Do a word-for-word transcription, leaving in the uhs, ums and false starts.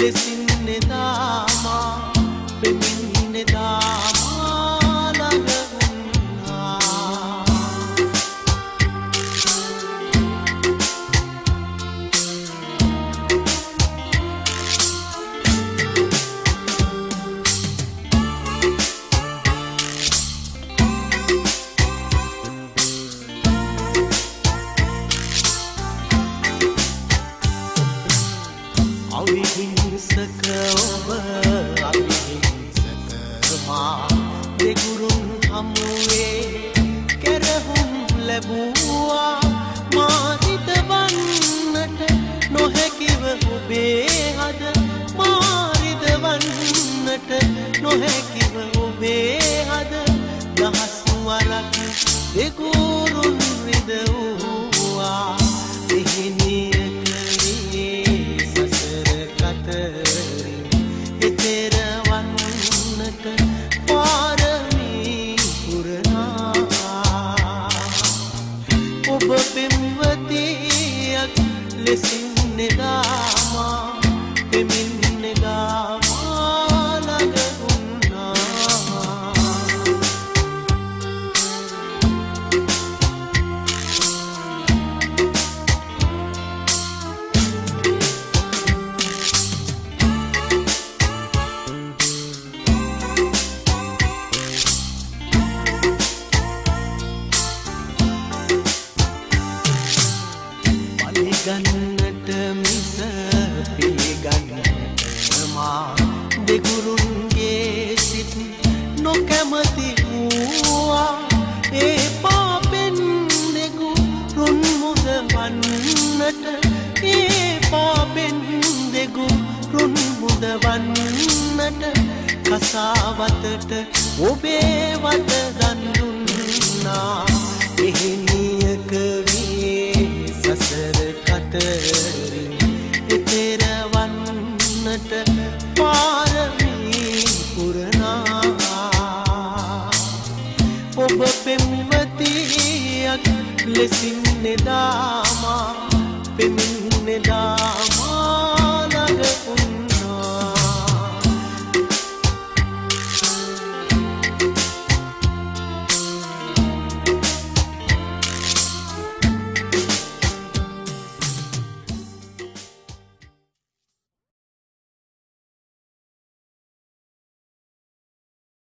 ලෙසින් එදා මා පෙමින් එදා මා ළඟ වුණා. අවිහිංසක ඔබ අවිහිංසක මා දෙගුරුන් හමුවේ කෙරහුම් ලැබුවා. මා රිදවන්නට නොහැකිව ඔබේ හද මා රිදවන්නට නොහැකිව ඔබේ හද දහස් වරක් දෙගුරුන් රිදවුවා. එහෙනිය එතෙර වන්නට පාරමී පුරනා. ඔබ පෙම්වතියක් ලෙසින් එදා මා පෙමින් එදා මා ළඟ වුණා. ගන්නට මිස පිළිගන්නට මා දෙගුරුන්ගේ සිත් නොකැමති වූවා. ඒ පාපෙන් දෙගුරුන් මුදවන්නට ඒ පාපෙන් දෙගුරුන් මුදවන්නට කසාවතට ඔබේ වත දන් දුන්නා. එහෙනියක සසර කතරින් එතෙර වන්නට පාරමී පුරනා. ඔබ පෙම්වතියක් ලෙසින් එදා මා පෙමින් එදා